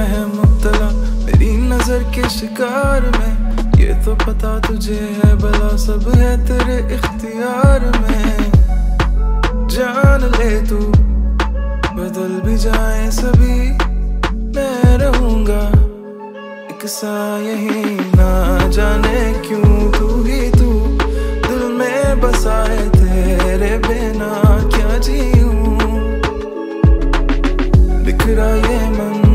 है मुब्तला मेरी नजर के शिकार में। ये तो पता तुझे है भला सब है तेरे इख्तियार में। जान ले तू बदल भी जाए सभी, मैं रहूंगा एक सा यही। ना जाने क्यों तू ही तू दिल में बसाए, तेरे बिना क्या जीऊं। बिखरा ये मन